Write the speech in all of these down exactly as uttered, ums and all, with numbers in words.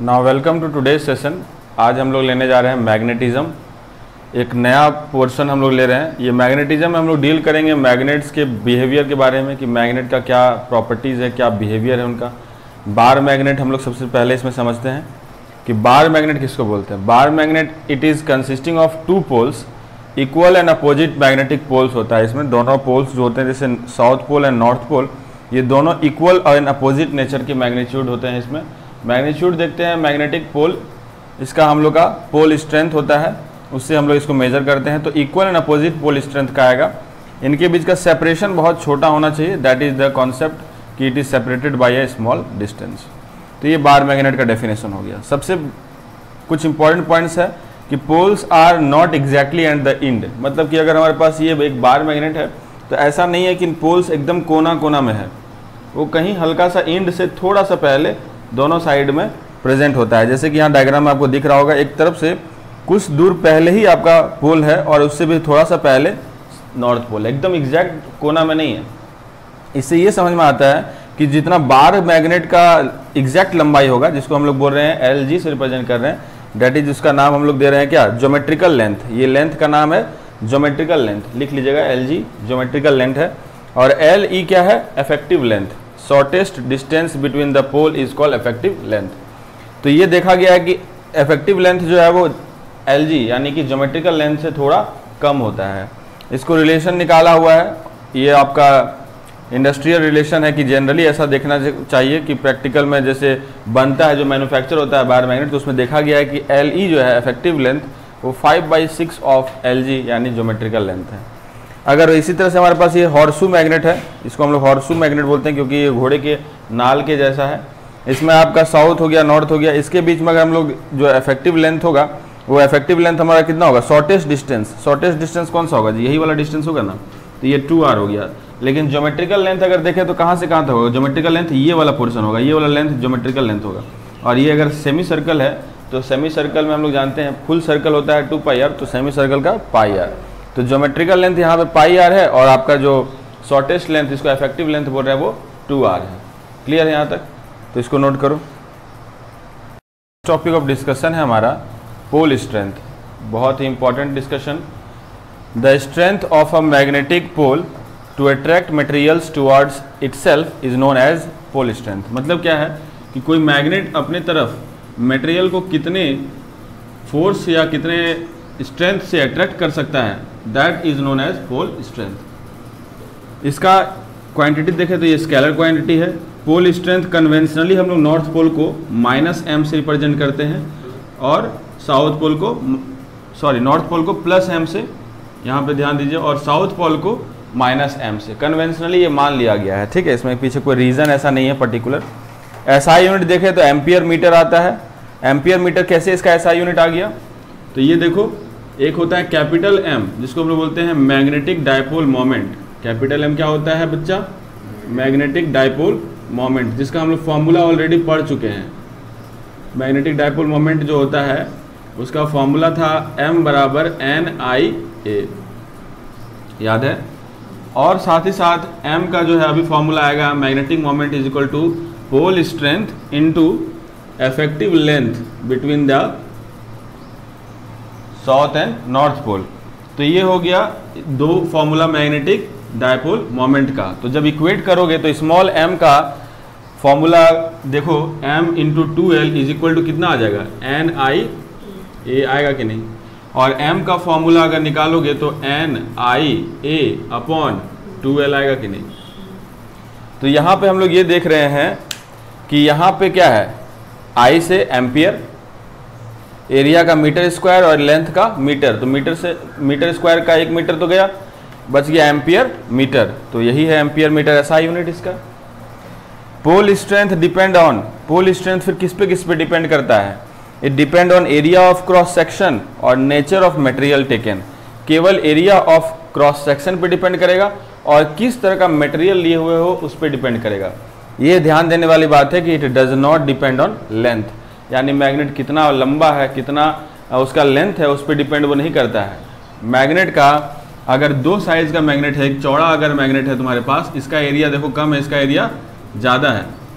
Now welcome to today's session. आज हम लोग लेने जा रहे हैं मैग्नेटिज्म। एक नया पोर्शन हम लोग ले रहे हैं। ये मैग्नेटिज्म में हम लोग डील करेंगे मैग्नेट्स के बिहेवियर के बारे में कि मैग्नेट का क्या प्रॉपर्टीज़ है, क्या बिहेवियर है उनका। बार मैग्नेट हम लोग सबसे पहले इसमें समझते हैं कि बार मैग्नेट किसको बोलते हैं। Bar magnet it is consisting of two poles, equal and opposite magnetic poles होता है। इसमें दोनों पोल्स जो होते हैं जैसे south pole and north pole, ये दोनों इक्वल और अपोजिट नेचर के मैग्नीट्यूड होते हैं। इसमें मैग्नीट्यूड देखते हैं मैग्नेटिक पोल, इसका हम लोग का पोल स्ट्रेंथ होता है, उससे हम लोग इसको मेजर करते हैं। तो equal and opposite pole strength का आएगा। इनके बीच का सेपरेशन बहुत छोटा होना चाहिए, दैट इज द कॉन्सेप्ट कि it is separated by a small distance. तो ये बार मैग्नेट का डेफिनेशन हो गया। सबसे कुछ इंपॉर्टेंट पॉइंट्स है कि poles are not exactly at the end, मतलब कि अगर हमारे पास ये एक बार मैग्नेट है तो ऐसा नहीं है कि पोल्स एकदम कोना कोना में है, वो कहीं हल्का सा एंड से थोड़ा सा पहले दोनों साइड में प्रेजेंट होता है। जैसे कि यहाँ डायग्राम में आपको दिख रहा होगा, एक तरफ से कुछ दूर पहले ही आपका पोल है और उससे भी थोड़ा सा पहले नॉर्थ पोल, एकदम एग्जैक्ट कोना में नहीं है। इससे ये समझ में आता है कि जितना बार मैग्नेट का एग्जैक्ट लंबाई होगा, जिसको हम लोग बोल रहे हैं एल जी से रिप्रेजेंट कर रहे हैं, डेट इज उसका नाम हम लोग दे रहे हैं क्या, ज्योमेट्रिकल लेंथ। ये लेंथ का नाम है ज्योमेट्रिकल लेंथ, लिख लीजिएगा एल जी ज्योमेट्रिकल लेंथ है। और एल ई क्या है, effective length. Shortest distance between the pole is called effective length. तो ये देखा गया है कि इफेक्टिव लेंथ जो है वो एल जी यानी कि ज्योमेट्रिकल लेंथ से थोड़ा कम होता है। इसको रिलेशन निकाला हुआ है, ये आपका इंडस्ट्रियल रिलेशन है कि जनरली ऐसा देखना चाहिए कि प्रैक्टिकल में जैसे बनता है, जो मैन्युफैक्चर होता है बार मैग्नेट, तो उसमें देखा गया है कि एल ई जो है इफेक्टिव लेंथ वो five by six of L G यानी ज्योमेट्रिकल लेंथ है। अगर इसी तरह से हमारे पास ये हॉर्सू मैग्नेट है, इसको हम लोग हॉर्सू मैग्नेट बोलते हैं क्योंकि ये घोड़े के नाल के जैसा है। इसमें आपका साउथ हो गया, नॉर्थ हो गया, इसके बीच में अगर हम लोग जो इफेक्टिव लेंथ होगा वो इफेक्टिव लेंथ हमारा कितना होगा, शॉर्टेस्ट डिस्टेंस। शॉर्टेस्ट डिस्टेंस कौन सा होगा जी, यही वाला डिस्टेंस होगा ना, तो ये टू आर हो गया। लेकिन ज्योमेट्रिकल लेंथ अगर देखें तो कहाँ से कहाँ तक होगा, ज्योमेट्रिकल लेंथ ये वाला पोर्शन होगा, ये वाला लेंथ ज्योमेट्रिकल लेंथ होगा। और ये अगर सेमी सर्कल है तो सेमी सर्कल में हम लोग जानते हैं फुल सर्कल होता है टू पाई आर, तो सेमी सर्कल का पाई आर। तो ज्योमेट्रिकल लेंथ यहाँ पे पाई आर है और आपका जो शॉर्टेस्ट लेंथ, इसको इफेक्टिव लेंथ बोल रहे हैं, वो टू आर है। क्लियर है यहाँ तक, तो इसको नोट करो। टॉपिक ऑफ डिस्कशन है हमारा पोल स्ट्रेंथ, बहुत ही important discussion. The strength of a magnetic pole to attract materials towards itself is known as pole strength. मतलब क्या है कि कोई मैग्नेट अपने तरफ मटेरियल को कितने फोर्स या कितने स्ट्रेंथ से अट्रैक्ट कर सकता है, that is known as pole strength. इसका क्वांटिटी देखें तो ये स्केलर क्वांटिटी है। पोल स्ट्रेंथ कन्वेंशनली हम लोग नॉर्थ पोल को माइनस एम से रिप्रेजेंट करते हैं और साउथ पोल को, सॉरी नॉर्थ पोल को प्लस एम से, यहाँ पे ध्यान दीजिए, और साउथ पोल को माइनस एम से। कन्वेंशनली ये मान लिया गया है, ठीक है, इसमें पीछे कोई रीज़न ऐसा नहीं है पर्टिकुलर। एसआई यूनिट देखें तो एम्पियर मीटर आता है। एम्पियर मीटर कैसे इसका एसआई यूनिट आ गया, तो ये देखो, एक होता है कैपिटल एम जिसको हम लोग बोलते हैं magnetic dipole moment. Capital M क्या होता है बच्चा, मैग्नेटिक डायपोल मोमेंट, जिसका हम लोग फॉर्मूला ऑलरेडी पढ़ चुके हैं। मैग्नेटिक डायपोल मोमेंट जो होता है उसका फॉर्मूला था एम बराबर एन आई ए, याद है। और साथ ही साथ एम का जो है अभी फॉर्मूला आएगा, magnetic moment is equal to pole strength into effective length between the south and north pole. तो ये हो गया दो फॉर्मूला मैग्नेटिक डायपोल मोमेंट का। तो जब इक्वेट करोगे तो स्मॉल m का फॉर्मूला देखो, m into two L is equal to कितना आ जाएगा, एन आई ए आएगा कि नहीं। और m का फॉर्मूला अगर निकालोगे तो N I A upon two L आएगा कि नहीं। तो यहाँ पे हम लोग ये देख रहे हैं कि यहाँ पे क्या है, I से एम्पियर, एरिया का मीटर स्क्वायर और लेंथ का मीटर। तो मीटर से मीटर स्क्वायर का एक मीटर तो गया, बच गया एम्पियर मीटर। तो यही है एम्पियर मीटर ऐसा यूनिट इसका। Pole strength depend on, pole strength फिर किस पे किस पे डिपेंड करता है, it depend on area of cross section और नेचर ऑफ मटेरियल टेकन। केवल एरिया ऑफ क्रॉस सेक्शन पे डिपेंड करेगा और किस तरह का मटेरियल लिए हुए हो उस पर डिपेंड करेगा। ये ध्यान देने वाली बात है कि it does not depend on length, यानी मैग्नेट कितना लंबा है, कितना उसका लेंथ है, उस पर डिपेंड वो नहीं करता है। मैग्नेट का अगर दो साइज का मैग्नेट है, एक चौड़ा अगर मैग्नेट है तुम्हारे पास, इसका एरिया देखो कम है, इसका एरिया ज़्यादा है, तो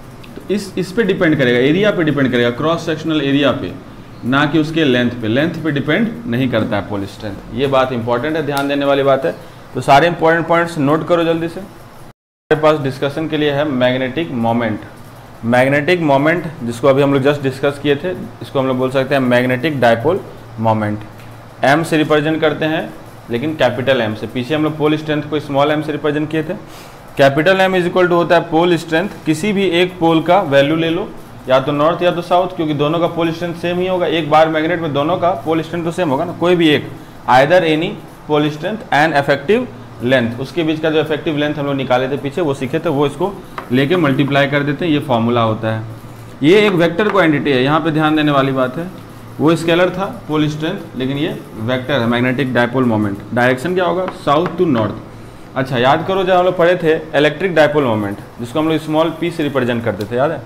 इस इस पे डिपेंड करेगा, एरिया पे डिपेंड करेगा, क्रॉस सेक्शनल एरिया पे, ना कि उसके लेंथ पे। लेंथ पे डिपेंड नहीं करता है पोल स्ट्रेंथ। ये बात इंपॉर्टेंट है, ध्यान देने वाली बात है। तो सारे इंपॉर्टेंट पॉइंट्स नोट करो जल्दी से। हमारे पास डिस्कशन के लिए है मैग्नेटिक मोमेंट। मैग्नेटिक मोमेंट जिसको अभी हम लोग जस्ट डिस्कस किए थे, इसको हम लोग बोल सकते हैं मैग्नेटिक डायपोल मोमेंट। एम से रिप्रेजेंट करते हैं, लेकिन कैपिटल एम से। पीछे हम लोग पोल स्ट्रेंथ को स्मॉल एम से रिप्रेजेंट किए थे। Capital M is equal to होता है पोल स्ट्रेंथ, किसी भी एक पोल का वैल्यू ले लो, या तो नॉर्थ या तो साउथ, क्योंकि दोनों का पोल स्ट्रेंथ सेम ही होगा। एक बार मैग्नेट में दोनों का पोल स्ट्रेंथ तो सेम होगा ना, कोई भी एक, either any pole strength and effective length. उसके बीच का जो इफेक्टिव लेंथ हम लोग निकाले थे पीछे, वो सीखे थे, वो इसको लेके मल्टीप्लाई कर देते हैं। ये फॉर्मूला होता है। ये एक वेक्टर क्वांटिटी है, यहाँ पे ध्यान देने वाली बात है। वो स्केलर था पोल स्ट्रेंथ, लेकिन ये वेक्टर है मैग्नेटिक डायपोल मोमेंट। डायरेक्शन क्या होगा? South to north. अच्छा याद करो, जब हम लोग पढ़े थे इलेक्ट्रिक डायपोल मोमेंट, जिसको हम लोग स्मॉल पी से रिप्रेजेंट करते थे, याद है?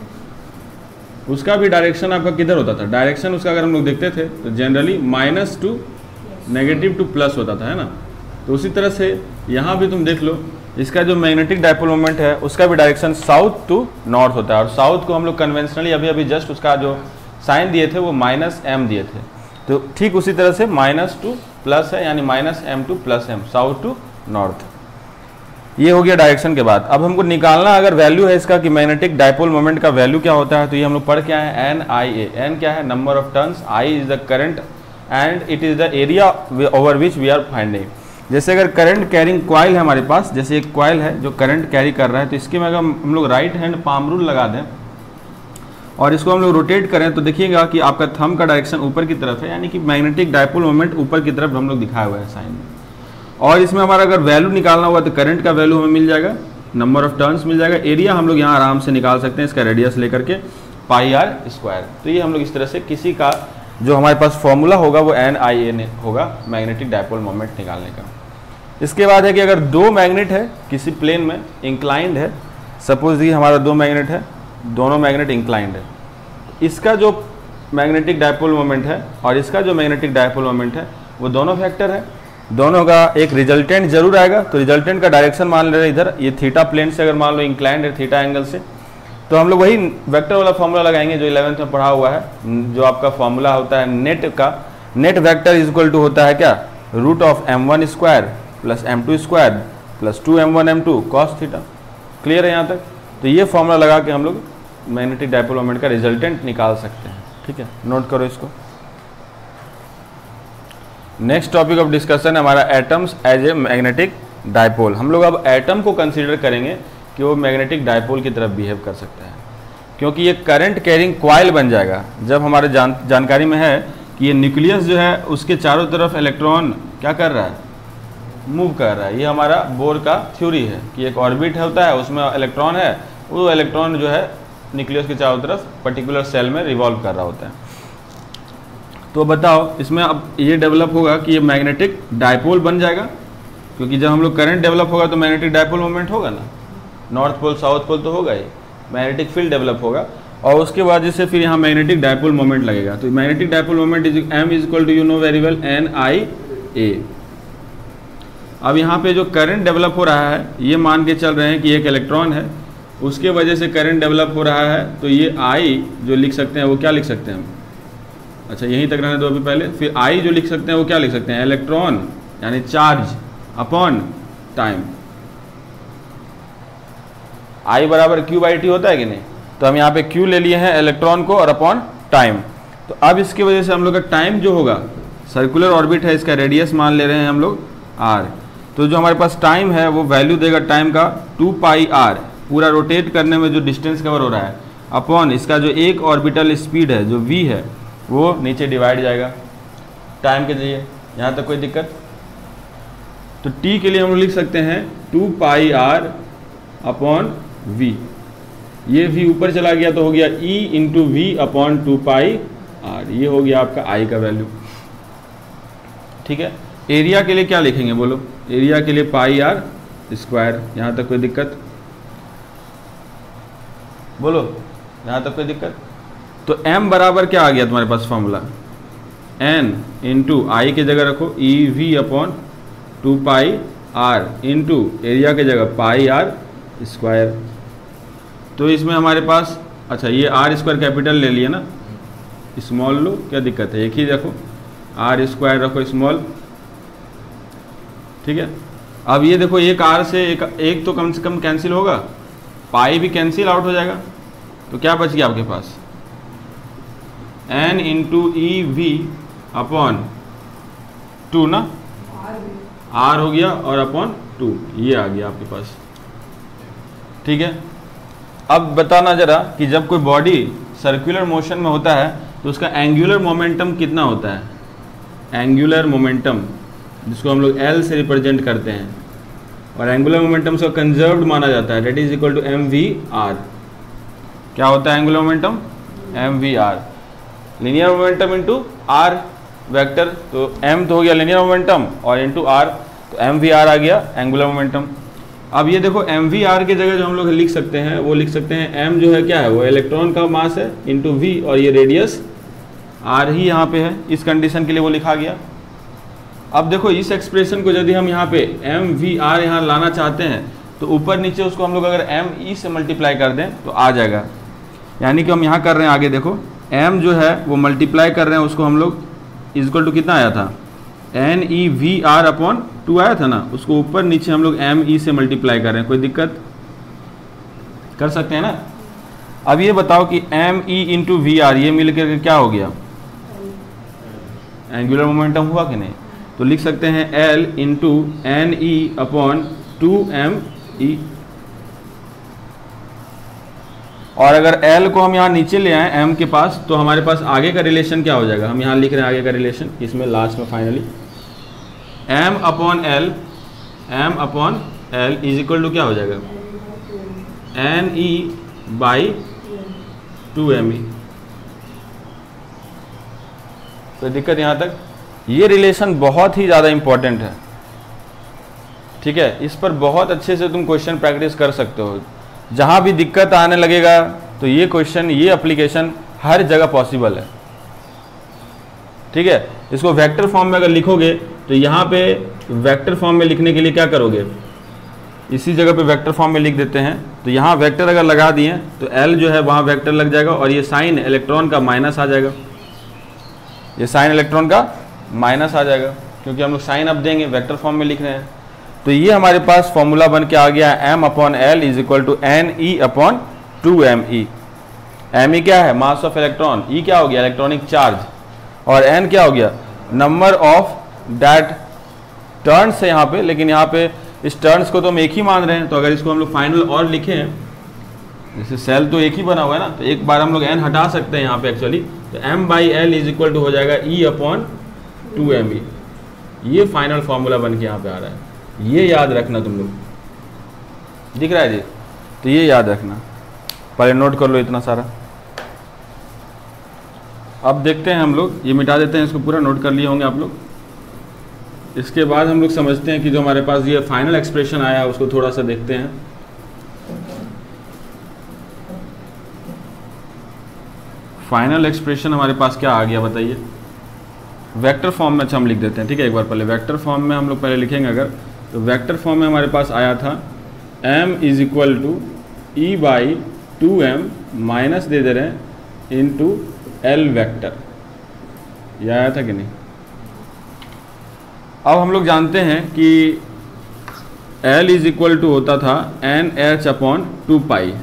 उसका भी डायरेक्शन आपका किधर होता था? डायरेक्शन उसका अगर हम लोग देखते थे तो generally minus to negative to plus होता था, है ना? तो उसी तरह से यहाँ भी तुम देख लो, इसका जो मैग्नेटिक डायपोल मोमेंट है उसका भी डायरेक्शन साउथ टू नॉर्थ होता है। और साउथ को हम लोग कन्वेंशनली अभी अभी जस्ट उसका जो साइन दिए थे वो माइनस एम दिए थे। तो ठीक उसी तरह से माइनस टू प्लस है, यानी minus M to plus M, south to north. ये हो गया डायरेक्शन के बाद। अब हमको निकालना अगर वैल्यू है इसका कि मैग्नेटिक डायपोल मोमेंट का वैल्यू क्या होता है, तो ये हम लोग पढ़ क्या है? N I A. एन क्या है? Number of turns. I is the current and it is the area over which we are finding. जैसे अगर करंट कैरिंग कॉइल है हमारे पास, जैसे एक कॉइल है जो करंट कैरी कर रहा है, तो इसके में अगर हम लोग राइट हैंड पाम रूल लगा दें और इसको हम लोग रोटेट करें, तो देखिएगा कि आपका थंब का डायरेक्शन ऊपर की तरफ है, यानी कि मैग्नेटिक डायपोल मोमेंट ऊपर की तरफ हम लोग दिखाया हुआ है साइन में। और इसमें हमारा अगर वैल्यू निकालना हुआ तो करंट का वैल्यू हमें मिल जाएगा, नंबर ऑफ टर्न्स मिल जाएगा, एरिया हम लोग यहाँ आराम से निकाल सकते हैं इसका रेडियस लेकर के, पाई आर स्क्वायर। तो ये हम लोग इस तरह से किसी का जो हमारे पास फॉर्मूला होगा वो एन आई ए होगा मैग्नेटिक डायपोल मोमेंट निकालने का। इसके बाद है कि अगर दो मैग्नेट है किसी प्लेन में, इंक्लाइंड है, सपोज दी हमारा दो मैग्नेट है, दोनों मैग्नेट इंक्लाइंड है, इसका जो मैग्नेटिक डायपोल मोमेंट है और इसका जो मैग्नेटिक डायपोल मोमेंट है वो दोनों फैक्टर है, दोनों का एक रिजल्टेंट जरूर आएगा। तो रिजल्टेंट का डायरेक्शन मान ले रहे इधर, ये थीटा प्लेन से अगर मान लो इंक्लाइंड है थीटा एंगल से, तो हम लोग वही वेक्टर वाला फॉर्मूला लगाएंगे जो इलेवेंथ में पढ़ा हुआ है, जो आपका फॉर्मूला होता है नेट का। Net vector is equal to होता है क्या? Root of M one square plus M two square plus two M one M two cos theta. Clear है यहाँ तक? तो ये फॉर्मूला लगा के हम लोग मैग्नेटिक डायपोल मोमेंट का रिजल्टेंट निकाल सकते हैं। ठीक है, नोट करो इसको। नेक्स्ट टॉपिक ऑफ डिस्कशन है हमारा atoms as a magnetic dipole. हम लोग अब एटम को कंसीडर करेंगे कि वो मैग्नेटिक डायपोल की तरफ बिहेव कर सकता है, क्योंकि ये करंट कैरिंग कॉइल बन जाएगा। जब हमारे जान जानकारी में है कि ये न्यूक्लियस जो है उसके चारों तरफ इलेक्ट्रॉन क्या कर रहा है? मूव कर रहा है। ये हमारा बोर का थ्योरी है कि एक ऑर्बिट होता है, उसमें इलेक्ट्रॉन है, वो इलेक्ट्रॉन जो है न्यूक्लियस के चारों तरफ पर्टिकुलर सेल में रिवॉल्व कर रहा होता है। तो बताओ इसमें अब ये डेवलप होगा कि ये मैग्नेटिक डायपोल बन जाएगा, क्योंकि जब हम लोग करंट डेवलप होगा तो मैग्नेटिक डायपोल मोमेंट होगा ना, नॉर्थ पोल साउथ पोल तो होगा ही, मैग्नेटिक फील्ड डेवलप होगा और उसके बाद जैसे फिर यहाँ मैग्नेटिक डायपोल मोमेंट लगेगा। तो magnetic dipole moment is M is equal to you know very well N I A. अब यहाँ पे जो करंट डेवलप हो रहा है, ये मान के चल रहे हैं कि एक इलेक्ट्रॉन है, उसके वजह से करंट डेवलप हो रहा है, तो ये आई जो लिख सकते हैं वो क्या लिख सकते हैं हम? अच्छा यहीं तक रहने दो अभी पहले। फिर आई जो लिख सकते हैं वो क्या लिख सकते हैं? इलेक्ट्रॉन यानी चार्ज अपॉन टाइम। आई बराबर क्यू बाई टी होता है कि नहीं? तो हम यहाँ पे क्यू ले लिए हैं इलेक्ट्रॉन को और अपॉन टाइम। तो अब इसकी वजह से हम लोग का टाइम जो होगा, सर्कुलर ऑर्बिट है, इसका रेडियस मान ले रहे हैं हम लोग आर। तो जो हमारे पास टाइम है वो वैल्यू देगा टाइम का टू पाई आर, पूरा रोटेट करने में जो डिस्टेंस कवर हो रहा है, अपॉन इसका जो एक ऑर्बिटल स्पीड है जो v है वो नीचे डिवाइड जाएगा टाइम के जरिए। यहाँ तक कोई दिक्कत? तो t के लिए हम लिख सकते हैं two pi R upon V. ये v ऊपर चला गया तो हो गया e into V upon two pi R. ये हो गया आपका i का वैल्यू। ठीक है, एरिया के लिए क्या लिखेंगे बोलो? एरिया के लिए पाई आर स्क्वायर। यहाँ तक कोई दिक्कत? बोलो, यहाँ तक कोई दिक्कत? तो m बराबर क्या आ गया तुम्हारे पास फॉर्मूला? n इंटू आई की जगह रखो E V upon two pi R into area की जगह पाई आर स्क्वायर। तो इसमें हमारे पास, अच्छा ये आर स्क्वायर कैपिटल ले लिया ना, स्मॉल लो, क्या दिक्कत है, एक ही रखो, आर स्क्वायर रखो स्मॉल, ठीक है। अब ये देखो एक आर से एक एक तो कम से कम कैंसिल होगा, पाई भी कैंसिल आउट हो जाएगा, तो क्या बच गया आपके पास, N into E V upon two ना, आर हो गया और अपॉन टू, ये आ गया आपके पास, ठीक है। अब बताना जरा कि जब कोई बॉडी सर्कुलर मोशन में होता है तो उसका एंगुलर मोमेंटम कितना होता है, एंगुलर मोमेंटम जिसको हम लोग एल से रिप्रेजेंट करते हैं, और एंगुलर मोमेंटम से कंजर्व्ड माना जाता है, that is equal to M V R. क्या होता है angular momentum, M V R, linear momentum into R vector, तो एम तो हो गया लिनियर मोमेंटम और इंटू आर, तो एम वी आर आ गया एंगुलर मोमेंटम। अब ये देखो एम वी आर की जगह जो हम लोग लिख सकते हैं वो लिख सकते हैं एम जो है क्या है, वो इलेक्ट्रॉन का मास है इंटू वी, और ये रेडियस आर ही यहाँ पे है, इस कंडीशन के लिए वो लिखा गया। अब देखो इस एक्सप्रेशन को यदि हम यहाँ पे एम वी आर यहाँ लाना चाहते हैं तो ऊपर नीचे उसको हम लोग अगर एम ई से मल्टीप्लाई कर दें तो आ जाएगा, यानी कि हम यहाँ कर रहे हैं आगे देखो एम जो है वो मल्टीप्लाई कर रहे हैं, उसको हम लोग इक्वल टू कितना आया था, N E V R upon two आया था ना, उसको ऊपर नीचे हम लोग एम ई से मल्टीप्लाई कर रहे हैं, कोई दिक्कत कर सकते हैं ना। अब ये बताओ कि M E into V R ये मिल करके क्या हो गया, एंगुलर मोमेंटम हुआ कि नहीं, तो लिख सकते हैं L into N E upon two M E, और अगर एल को हम यहाँ नीचे ले आए एम के पास तो हमारे पास आगे का रिलेशन क्या हो जाएगा, हम यहाँ लिख रहे हैं आगे का रिलेशन, इसमें लास्ट में finally M upon L, M upon L is equal to क्या हो जाएगा, N E by two M E. तो दिक्कत यहाँ तक, ये रिलेशन बहुत ही ज़्यादा इंपॉर्टेंट है, ठीक है, इस पर बहुत अच्छे से तुम क्वेश्चन प्रैक्टिस कर सकते हो, जहाँ भी दिक्कत आने लगेगा तो ये क्वेश्चन, ये एप्लीकेशन हर जगह पॉसिबल है, ठीक है। इसको वेक्टर फॉर्म में अगर लिखोगे तो यहाँ पे वेक्टर फॉर्म में लिखने के लिए क्या करोगे, इसी जगह पे वेक्टर फॉर्म में लिख देते हैं, तो यहाँ वेक्टर अगर लगा दिए तो एल जो है वहाँ वेक्टर लग जाएगा, और ये साइन इलेक्ट्रॉन का माइनस आ जाएगा, ये साइन इलेक्ट्रॉन का माइनस आ जाएगा, क्योंकि हम लोग साइन अब देंगे, वेक्टर फॉर्म में लिख रहे हैं। तो ये हमारे पास फॉर्मूला बन के आ गया, M upon L is equal to N E upon two M E. M E क्या है, मास ऑफ इलेक्ट्रॉन, ई क्या हो गया, इलेक्ट्रॉनिक चार्ज, और एन क्या हो गया, नंबर ऑफ दैट टर्न्स है यहाँ पे, लेकिन यहाँ पे इस टर्न्स को तो हम एक ही मान रहे हैं, तो अगर इसको हम लोग फाइनल और लिखें, जैसे सेल तो एक ही बना हुआ है ना, तो एक बार हम लोग एन हटा सकते हैं यहाँ पे एक्चुअली, तो M by L is equal to हो जाएगा E upon two M E. ये फाइनल फॉर्मूला बन के यहाँ पे आ रहा है, ये याद रखना तुम लोग, दिख रहा है जी, तो ये याद रखना, पहले नोट कर लो इतना सारा। अब देखते हैं हम लोग, ये मिटा देते हैं, इसको पूरा नोट कर लिए होंगे आप लोग। इसके बाद हम लोग समझते हैं कि जो हमारे पास ये फाइनल एक्सप्रेशन आया उसको थोड़ा सा देखते हैं। फाइनल एक्सप्रेशन हमारे पास क्या आ गया बताइए, वेक्टर फॉर्म में अच्छा हम लिख देते हैं, ठीक है। एक बार पहले वेक्टर फॉर्म में हम लोग पहले लिखेंगे अगर, तो वेक्टर फॉर्म में हमारे पास आया था m is equal to E by two M minus दे दे रहे हैं इंटू एल वैक्टर, यह आया था कि नहीं। अब हम लोग जानते हैं कि L इज इक्वल टू होता था N H upon two pi,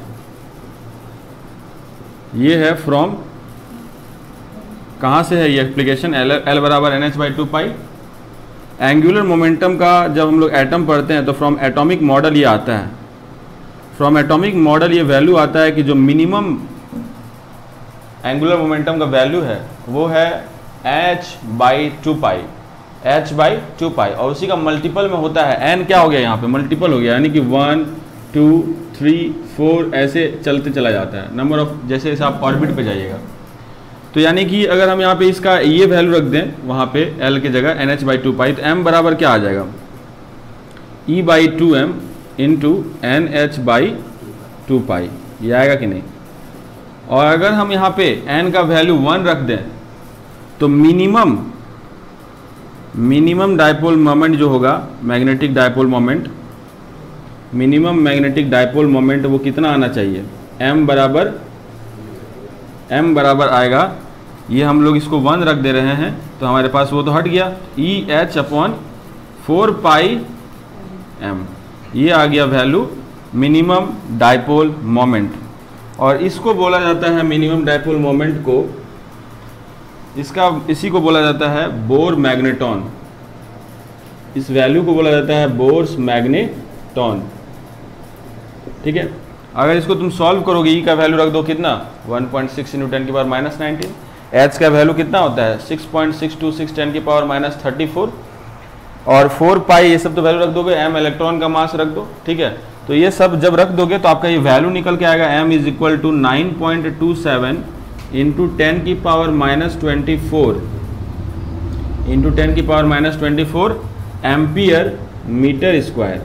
ये है फ्रॉम, कहाँ से है ये एप्लीकेशन, एल एल बराबर N H by two pi. Angular momentum का जब हम लोग एटम पढ़ते हैं तो फ्रॉम एटॉमिक मॉडल ये आता है, फ्रॉम एटॉमिक मॉडल ये वैल्यू आता है कि जो मिनिमम एंगुलर मोमेंटम का वैल्यू है वो है H by two pi, H by two pi, और उसी का मल्टीपल में होता है एन, क्या हो गया यहाँ पे मल्टीपल हो गया, यानी कि वन टू थ्री फोर ऐसे चलते चला जाता है, नंबर ऑफ, जैसे जैसे आप ऑर्बिट पे जाइएगा। तो यानी कि अगर हम यहाँ पे इसका ये वैल्यू रख दें वहाँ पे एल की जगह N H by two pi, तो एम बराबर क्या आ जाएगा, E by two M into N H by two pi, ये आएगा कि नहीं। और अगर हम यहाँ पे एन का वैल्यू वन रख दें तो मिनिमम मिनिमम डायपोल मोमेंट जो होगा, magnetic dipole moment, minimum magnetic dipole moment वो कितना आना चाहिए, m बराबर m बराबर आएगा, ये हम लोग इसको वन रख दे रहे हैं तो हमारे पास वो तो हट गया, E H upon four pi M, ये आ गया वैल्यू मिनिमम डाइपोल मोमेंट। और इसको बोला जाता है मिनिमम डाइपोल मोमेंट को, इसका इसी को बोला जाता है बोर मैग्नेटॉन, इस वैल्यू को बोला जाता है बोर्स मैग्नेटॉन। ठीक है, अगर इसको तुम सॉल्व करोगे, ई का वैल्यू रख दो कितना one point six into ten की पावर माइनस नाइनटीन, एच का वैल्यू कितना होता है six point six two six ten की पावर माइनस थर्टी फोर, और फोर पाई ये सब तो वैल्यू रख दोगे, एम इलेक्ट्रॉन का मास रख दो। ठीक है, तो ये सब जब रख दोगे तो आपका ये वैल्यू निकल के आएगा, M is equal to nine point two seven into ten की power minus twenty four into ten की power minus twenty four ampere metre square.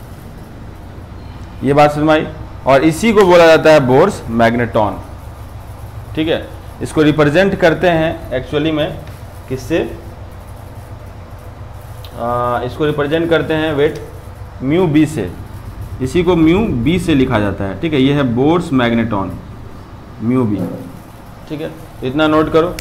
ये बात समझ आई, और इसी को बोला जाता है बोर्स मैग्नेटॉन। ठीक है, इसको रिप्रेजेंट करते हैं एक्चुअली में किससे, आ, इसको रिप्रेजेंट करते हैं वेट म्यू बी से, इसी को म्यू बी से लिखा जाता है। ठीक है, ये है बोर्स मैग्नेटॉन म्यू बी। ठीक है, इतना नोट करो।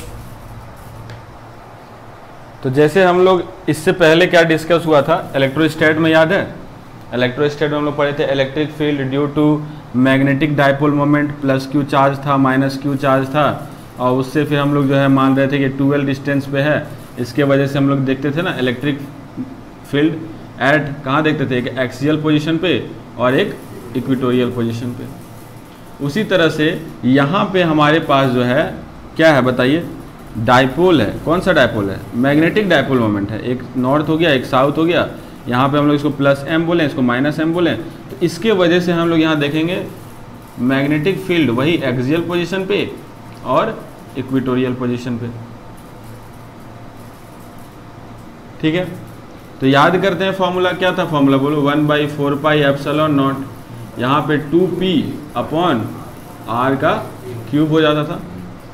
तो जैसे हम लोग इससे पहले क्या डिस्कस हुआ था इलेक्ट्रोस्टैट में, याद है इलेक्ट्रोस्टैट में हम लोग पढ़े थे electric field due to magnetic dipole moment plus Q charge था माइनस क्यू चार्ज था, और उससे फिर हम लोग जो है मान रहे थे कि ट्वेल्व डिस्टेंस पे है, इसके वजह से हम लोग देखते थे ना इलेक्ट्रिक फील्ड एट कहाँ देखते थे, एक एक्सियल पोजीशन पे और एक इक्वेटोरियल पोजीशन पे। उसी तरह से यहाँ पे हमारे पास जो है क्या है बताइए, डाइपोल है। कौन सा डाइपोल है, मैग्नेटिक डाइपोल मोमेंट है, एक नॉर्थ हो गया एक साउथ हो गया, यहाँ पे हम लोग इसको प्लस एम बोलें इसको माइनस एम बोलें, तो इसके वजह से हम लोग यहाँ देखेंगे मैग्नेटिक फील्ड वही एक्सियल पोजीशन पे और इक्वेटोरियल पोजीशन पे। ठीक है, तो याद करते हैं फॉर्मूला क्या था, फॉर्मूला बोलो one by four pi epsilon naught, यहाँ पे टू पी अपॉन आर का क्यूब हो जाता था,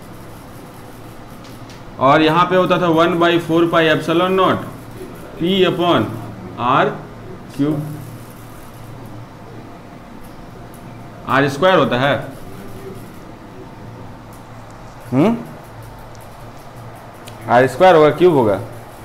और यहाँ पे होता था one by four pi epsilon naught P upon R cube, R square होता है। हम्म आर स्क्वायर होगा क्यूब होगा,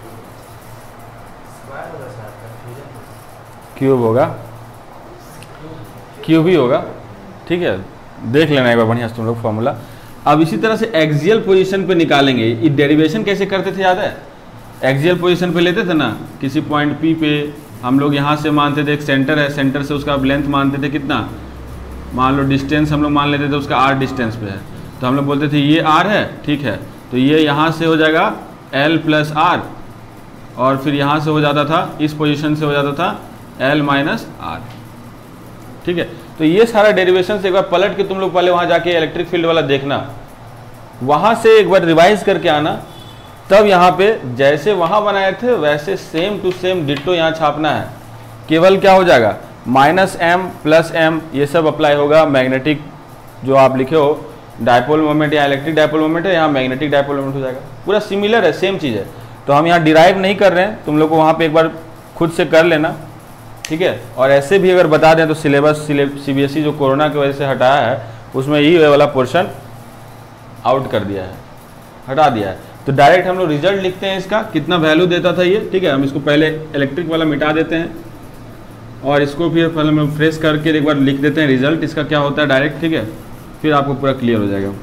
क्यूब होगा, क्यूब ही होगा। ठीक है, देख लेना एक बार बढ़िया से तुम लोग फॉर्मूला। अब इसी तरह से एक्सियल पोजीशन पे निकालेंगे, ये डेरिवेशन कैसे करते थे याद है, एक्सियल पोजीशन पे लेते थे ना, किसी पॉइंट पी पे हम लोग यहाँ से मानते थे एक सेंटर है, सेंटर से उसका लेंथ मानते थे कितना, मान लो डिस्टेंस हम लोग मान लेते थे उसका आर डिस्टेंस पे है, तो हम लोग बोलते थे ये आर है। ठीक है, तो ये यहाँ से हो जाएगा एल प्लस आर, और फिर यहाँ से हो जाता था इस पोजीशन से हो जाता था एल माइनस आर। ठीक है, तो ये सारा डेरिवेशन से एक बार पलट के तुम लोग पहले वहाँ जाके इलेक्ट्रिक फील्ड वाला देखना, वहाँ से एक बार रिवाइज करके आना, तब यहाँ पे जैसे वहाँ बनाए थे वैसे सेम टू सेम डिट्टो यहाँ छापना है। केवल क्या हो जाएगा माइनस एम प्लस एम ये सब अप्लाई होगा, मैग्नेटिक जो आप लिखे हो डाइपोल मोमेंट या इलेक्ट्रिक डाइपोल मोमेंट है, यहाँ मैग्नेटिक डाइपोल मोमेंट हो जाएगा, पूरा सिमिलर है, सेम चीज़ है। तो हम यहाँ डिराइव नहीं कर रहे हैं, तुम लोग को वहाँ पे एक बार खुद से कर लेना। ठीक है, और ऐसे भी अगर बता दें तो सिलेबस सीबीएसई जो कोरोना की वजह से हटाया है उसमें ये वाला पोर्शन आउट कर दिया है, हटा दिया है। तो डायरेक्ट हम लोग रिजल्ट लिखते हैं इसका, कितना वैल्यू देता था ये। ठीक है, हम इसको पहले इलेक्ट्रिक वाला मिटा देते हैं और इसको फिर पहले हम फ्रेश करके एक बार लिख देते हैं रिजल्ट इसका क्या होता है डायरेक्ट। ठीक है, फिर आपको पूरा क्लियर हो जाएगा।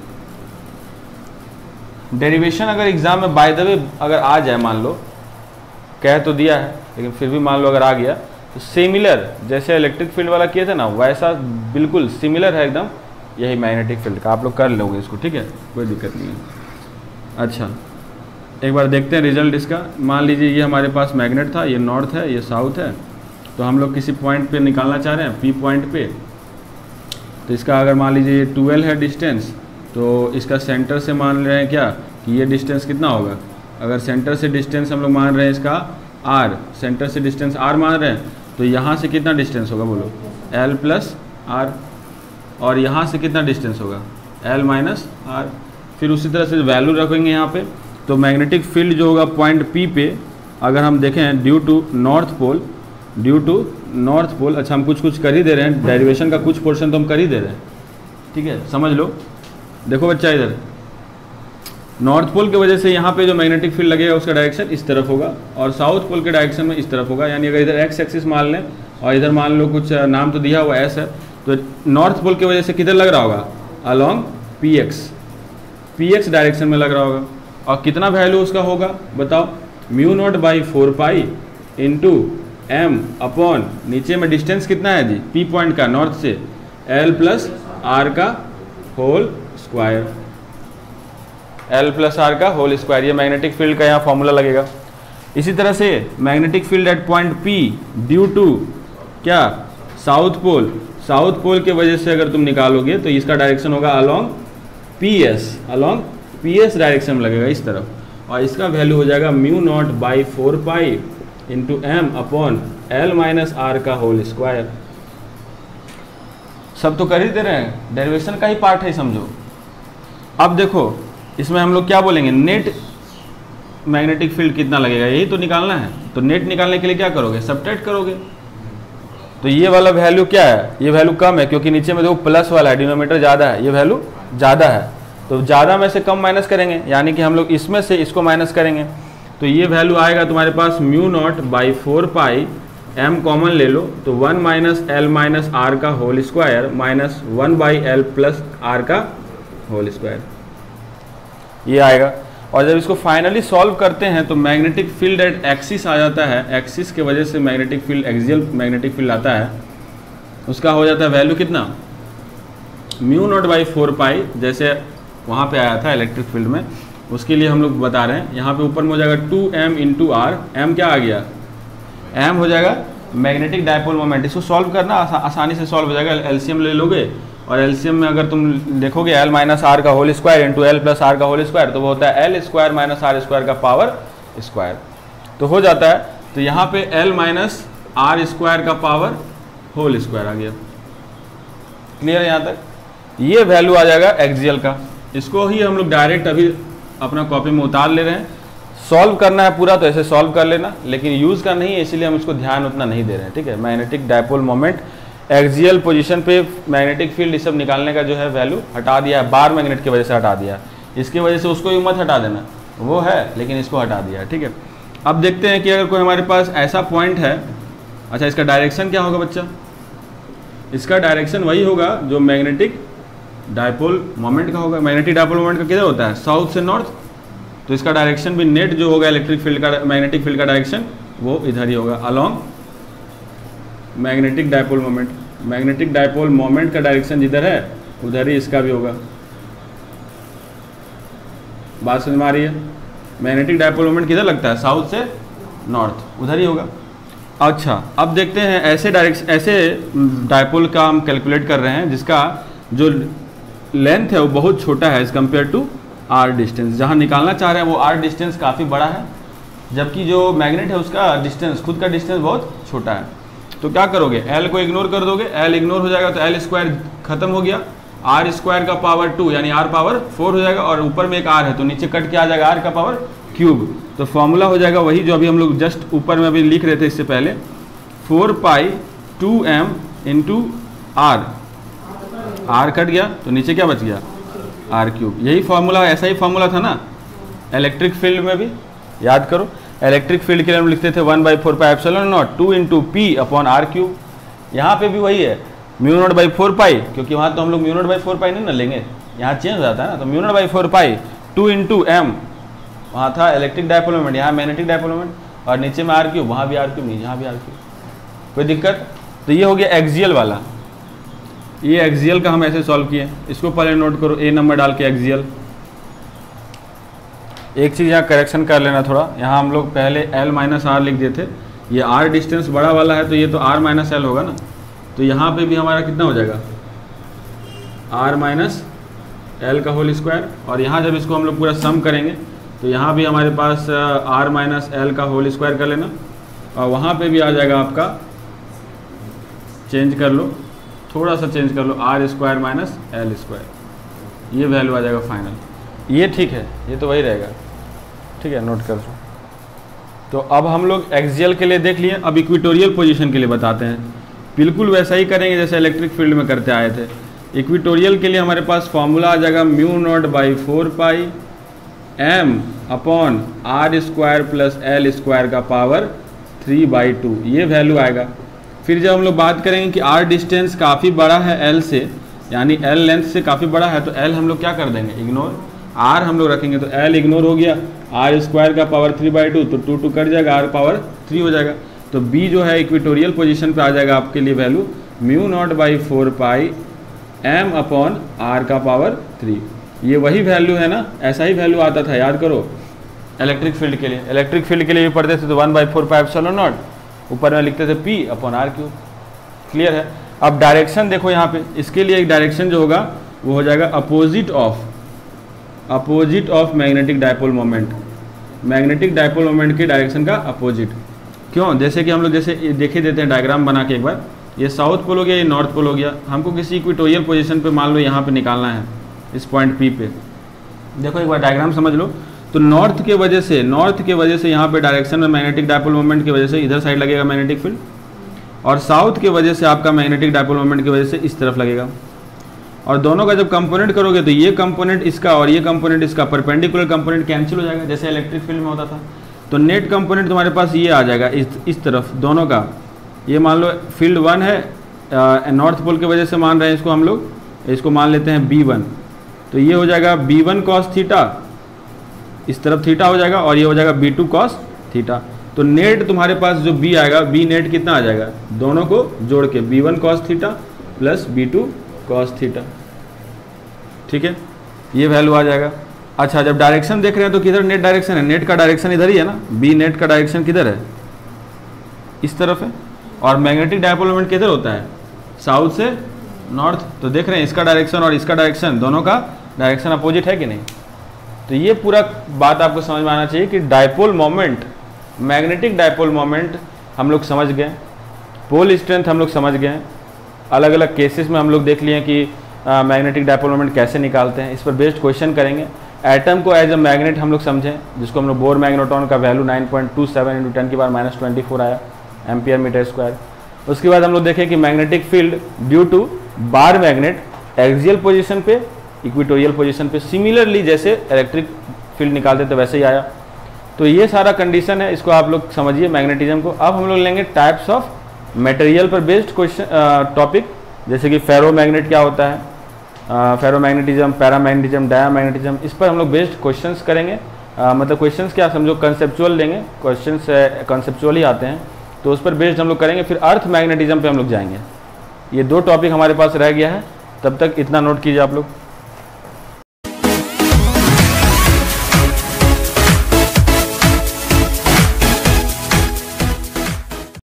डेरिवेशन अगर एग्जाम में बाय द वे अगर आ जाए, मान लो कह तो दिया है लेकिन फिर भी मान लो अगर आ गया, तो सिमिलर जैसे इलेक्ट्रिक फील्ड वाला किए थे ना वैसा बिल्कुल सिमिलर है एकदम, यही मैग्नेटिक फील्ड का। आप लोग कर लोगे इसको, ठीक है, कोई दिक्कत नहीं है। अच्छा, एक बार देखते हैं रिजल्ट इसका। मान लीजिए ये हमारे पास मैग्नेट था, ये नॉर्थ है, ये साउथ है, तो हम लोग किसी पॉइंट पे निकालना चाह रहे हैं, पी पॉइंट पे। तो इसका अगर मान लीजिए ये ट्वेल्व है डिस्टेंस, तो इसका सेंटर से मान रहे हैं क्या कि ये डिस्टेंस कितना होगा। अगर सेंटर से डिस्टेंस हम लोग मान रहे हैं इसका आर, सेंटर से डिस्टेंस आर मान रहे हैं, तो यहाँ से कितना डिस्टेंस होगा बोलो, एल प्लस आर, और यहाँ से कितना डिस्टेंस होगा, एल माइनस आर। फिर उसी तरह से वैल्यू रखेंगे यहाँ पे, तो मैग्नेटिक फील्ड जो होगा पॉइंट पी पे, अगर हम देखें due to north pole, due to north pole, अच्छा हम कुछ कुछ कर ही दे रहे हैं, डेरिवेशन का कुछ पोर्शन तो हम कर ही दे रहे हैं, ठीक है, समझ लो। देखो बच्चा, इधर नॉर्थ पोल की वजह से यहाँ पे जो मैग्नेटिक फील्ड लगेगा उसका डायरेक्शन इस तरफ होगा और साउथ पोल के डायरेक्शन में इस तरफ होगा। यानी अगर इधर एक्स एक्सिस मान लें और इधर मान लो कुछ नाम तो दिया हुआ एस है, तो नॉर्थ पोल की वजह से किधर लग रहा होगा, along P X, P X direction में लग रहा होगा। और कितना वैल्यू उसका होगा बताओ, mu naught by four pi into M upon, नीचे में डिस्टेंस कितना है जी पी पॉइंट का नॉर्थ से, एल प्लस आर का whole square, L plus R का होल स्क्वायर। ये मैग्नेटिक फील्ड का यहाँ फॉर्मूला लगेगा। इसी तरह से magnetic field at point P due to क्या, साउथ पोल, साउथ पोल के वजह से अगर तुम निकालोगे तो इसका डायरेक्शन होगा along P S, along P S direction में लगेगा इस तरफ, और इसका वैल्यू हो जाएगा mu naught by four pi into M upon L minus R का होल स्क्वायर। सब तो कर ही दे रहे हैं, डेरिवेशन का ही पार्ट है, समझो। अब देखो इसमें हम लोग क्या बोलेंगे, नेट मैग्नेटिक फील्ड कितना लगेगा, यही तो निकालना है। तो नेट निकालने के लिए क्या करोगे, सबट्रैक्ट करोगे। तो ये वाला वैल्यू क्या है, ये वैल्यू कम है क्योंकि नीचे में देखो प्लस वाला है, डिनोमिनेटर ज़्यादा है, ये वैल्यू ज़्यादा है। तो ज़्यादा में से कम माइनस करेंगे, यानी कि हम लोग इसमें से इसको माइनस करेंगे। तो ये वैल्यू आएगा तुम्हारे पास mu naught by four pi, M common ले लो तो one minus L minus R का whole square minus one by L plus R का होल स्क्वायर, ये आएगा। और जब इसको फाइनली सॉल्व करते हैं तो मैग्नेटिक फील्ड एट एक्सिस आ जाता है, एक्सिस के वजह से magnetic field, axial magnetic field आता है, उसका हो जाता है वैल्यू कितना, mu naught by four pi, जैसे वहाँ पे आया था इलेक्ट्रिक फील्ड में, उसके लिए हम लोग बता रहे हैं। यहाँ पे ऊपर में हो जाएगा two M into R, M क्या आ गया, एम हो जाएगा मैग्नेटिक डायपोल मोमेंट। इसको सॉल्व करना आसा, आसानी से सॉल्व हो जाएगा, एलसीएम ले लोगे और एलसीएम में अगर तुम देखोगे एल माइनस आर का whole square into L plus R का होल स्क्वायर, तो वो होता है L square minus R square का पावर स्क्वायर, तो हो जाता है। तो यहाँ पे एल माइनस आर स्क्वायर का पावर होल स्क्वायर आ गया। क्लियर है यहाँ तक? ये वैल्यू आ जाएगा एक्सियल का। इसको ही हम लोग डायरेक्ट अभी अपना कॉपी में उतार ले रहे हैं। सॉल्व करना है पूरा तो ऐसे सॉल्व कर लेना, लेकिन यूज़ का नहीं है, इसीलिए हम इसको ध्यान उतना नहीं दे रहे हैं। ठीक है, magnetic dipole moment, axial position पे मैग्नेटिक फील्ड, ये सब निकालने का जो है वैल्यू हटा दिया है, बार मैग्नेट की वजह से हटा दिया, इसकी वजह से उसको भी मत हटा देना, वो है लेकिन इसको हटा दिया है। ठीक है, अब देखते हैं कि अगर कोई हमारे पास ऐसा पॉइंट है, अच्छा इसका डायरेक्शन क्या होगा बच्चा, इसका डायरेक्शन वही होगा जो मैग्नेटिक डायपोल मोमेंट का होगा। मैग्नेटिक डायपोल मोमेंट का किधर होता है, साउथ से नॉर्थ, तो इसका डायरेक्शन भी नेट जो होगा इलेक्ट्रिक फील्ड का, मैग्नेटिक फील्ड का डायरेक्शन वो इधर ही होगा, along magnetic dipole moment. Magnetic dipole moment का डायरेक्शन जिधर है उधर ही इसका भी होगा। बात समझ में आ रही है? मैग्नेटिक डायपोल मोमेंट किधर लगता है, साउथ से नॉर्थ, उधर ही होगा। अच्छा, अब देखते हैं ऐसे डायरेक्शन, ऐसे डायपोल का हम कैलकुलेट कर रहे हैं जिसका जो लेंथ है वो बहुत छोटा है as compare to R distance. जहाँ निकालना चाह रहे हैं वो आर डिस्टेंस काफ़ी बड़ा है, जबकि जो मैग्नेट है उसका डिस्टेंस, खुद का डिस्टेंस बहुत छोटा है। तो क्या करोगे, एल को इग्नोर कर दोगे, एल इग्नोर हो जाएगा तो एल स्क्वायर खत्म हो गया, आर स्क्वायर का पावर टू यानी आर पावर फोर हो जाएगा, और ऊपर में एक आर है तो नीचे कट के आ जाएगा आर का पावर क्यूब। तो फॉर्मूला हो जाएगा वही जो अभी हम लोग जस्ट ऊपर में अभी लिख रहे थे इससे पहले, four pi two M into R, R cut गया तो नीचे क्या बच गया, आर क्यूब। यही फॉर्मूला, ऐसा ही फॉर्मूला था ना इलेक्ट्रिक फील्ड में भी, याद करो। इलेक्ट्रिक फील्ड के लिए हम लिखते थे one by four pi epsilon naught two into P upon R cube. यहाँ पे भी वही है, mu naught by four pi, क्योंकि वहाँ तो हम लोग mu naught by four pi नहीं ना लेंगे, यहाँ चेंज हो जाता है ना, तो mu naught by four pi two into M, वहाँ था इलेक्ट्रिक डायपोल मोमेंट, यहाँ मैग्नेटिक डायपोल मोमेंट, और नीचे में आर क्यूब, वहाँ भी आर क्यूब, नहीं यहाँ भी आर क्यूब, कोई दिक्कत? तो ये हो गया एक्सियल वाला। ये एक्सियल का हम ऐसे सॉल्व किए, इसको पहले नोट करो, ए नंबर डाल के एक्सियल। एक चीज़ यहाँ करेक्शन कर लेना थोड़ा, यहाँ हम लोग पहले एल माइनस आर लिख दिए थे, ये आर डिस्टेंस बड़ा वाला है तो ये तो आर माइनस एल होगा ना, तो यहाँ पे भी हमारा कितना हो जाएगा, आर माइनस एल का होल स्क्वायर। और यहाँ जब इसको हम लोग पूरा सम करेंगे तो यहाँ भी हमारे पास आर माइनस एल का होल स्क्वायर कर लेना, और वहाँ पे भी आ जाएगा आपका, चेंज कर लो, थोड़ा सा चेंज कर लो, R square minus L square, ये वैल्यू आ जाएगा फाइनल। ये ठीक है, ये तो वही रहेगा, ठीक है, नोट कर लो। तो अब हम लोग एक्सियल के लिए देख लिए, अब इक्वेटोरियल पोजीशन के लिए बताते हैं। बिल्कुल वैसा ही करेंगे जैसे इलेक्ट्रिक फील्ड में करते आए थे। इक्विटोरियल के लिए हमारे पास फॉर्मूला आ जाएगा mu naught by four pi M upon R square plus L square का पावर थ्री बाई टू, ये वैल्यू आएगा। फिर जब हम लोग बात करेंगे कि आर डिस्टेंस काफ़ी बड़ा है एल से, यानी एल लेंथ से काफ़ी बड़ा है, तो एल हम लोग क्या कर देंगे, इग्नोर, आर हम लोग रखेंगे तो एल इग्नोर हो गया, आर स्क्वायर का पावर थ्री बाई टू, तो टू टू कट जाएगा, आर पावर थ्री हो जाएगा। तो बी जो है इक्विटोरियल पोजीशन पे आ जाएगा आपके लिए value mu naught by four pi M upon R का पावर थ्री। ये वही वैल्यू है ना, ऐसा ही वैल्यू आता था, याद करो इलेक्ट्रिक फील्ड के लिए। इलेक्ट्रिक फील्ड के लिए भी पढ़ते थे तो one by four pi epsilon naught, ऊपर में लिखते थे P upon R cube. Clear है। अब डायरेक्शन देखो यहाँ पे, इसके लिए एक डायरेक्शन जो होगा वो हो जाएगा opposite of opposite of magnetic dipole moment, magnetic dipole moment के डायरेक्शन का अपोजिट। क्यों, जैसे कि हम लोग जैसे देखे देते हैं डायग्राम बना के एक बार, ये साउथ पोल हो गया, ये नॉर्थ पोल हो गया, हमको किसी इक्वेटोरियल पोजीशन पे मान लो यहाँ पे निकालना है, इस पॉइंट पी पे। देखो एक बार डायग्राम समझ लो, तो नॉर्थ के वजह से नॉर्थ के वजह से यहाँ पे डायरेक्शन में मैग्नेटिक डायपोल मोमेंट की वजह से इधर साइड लगेगा मैग्नेटिक फील्ड, और साउथ के वजह से आपका मैग्नेटिक डायपोल मोमेंट की वजह से इस तरफ लगेगा। और दोनों का जब कंपोनेंट करोगे तो ये कंपोनेंट इसका और ये कंपोनेंट इसका परपेंडिकुलर कंपोनेंट कैंसिल हो जाएगा, जैसे इलेक्ट्रिक फील्ड में होता था। तो नेट कंपोनेंट तुम्हारे पास ये आ जाएगा इस इस तरफ दोनों का। ये मान लो फील्ड वन है, नॉर्थ पोल की वजह से मान रहे हैं इसको हम लोग, इसको मान लेते हैं बी वन, तो ये हो जाएगा बी वन कॉस थीटा, इस तरफ थीटा हो जाएगा, और ये हो जाएगा बी टू कॉस थीटा। तो नेट तुम्हारे पास जो बी आएगा, बी नेट कितना आ जाएगा, दोनों को जोड़ के B one cos theta plus B two cos theta. ठीक है, ये वैल्यू आ जाएगा। अच्छा, जब डायरेक्शन देख रहे हैं तो किधर नेट डायरेक्शन है, नेट का डायरेक्शन इधर ही है ना, बी नेट का डायरेक्शन किधर है, इस तरफ है, और मैग्नेटिक डायपोल मोमेंट किधर होता है, साउथ से नॉर्थ। तो देख रहे हैं इसका डायरेक्शन और इसका डायरेक्शन, दोनों का डायरेक्शन अपोजिट है कि नहीं। तो ये पूरा बात आपको समझ में आना चाहिए कि dipole moment, magnetic dipole moment हम लोग समझ गए, पोल स्ट्रेंथ हम लोग समझ गए, अलग अलग केसेस में हम लोग देख लिए कि मैग्नेटिक डायपोल मोमेंट कैसे निकालते हैं, इस पर बेस्ड क्वेश्चन करेंगे। एटम को एज अ मैग्नेट हम लोग समझें, जिसको हम लोग बोर मैग्नेट्रॉन का value nine point two seven into ten की पावर माइनस ट्वेंटी फोर आया एम्पियर मीटर स्क्वायर। उसके बाद हम लोग देखें कि magnetic field due to bar magnet axial position पे, इक्वेटोरियल पोजीशन पे, सिमिलरली जैसे इलेक्ट्रिक फील्ड निकालते थे वैसे ही आया। तो ये सारा कंडीशन है, इसको आप लोग समझिए मैग्नेटिज्म को। अब हम लोग लेंगे टाइप्स ऑफ मटेरियल पर बेस्ड क्वेश्चन टॉपिक, जैसे कि फेरो मैग्नेट क्या होता है, फेरो मैग्नेटिज्म, पैरामैग्नेटिज्म, डायामैग्नेटिज्म, इस पर हम लोग बेस्ड क्वेश्चंस करेंगे। uh, मतलब क्वेश्चंस क्या समझो, कंसेप्चुअल लेंगे, क्वेश्चंस कंसेप्चुअल ही आते हैं, तो उस पर बेस्ड हम लोग करेंगे। फिर अर्थ मैग्नेटिज्म पे हम लोग जाएंगे। ये दो टॉपिक हमारे पास रह गया है, तब तक इतना नोट कीजिए आप लोग।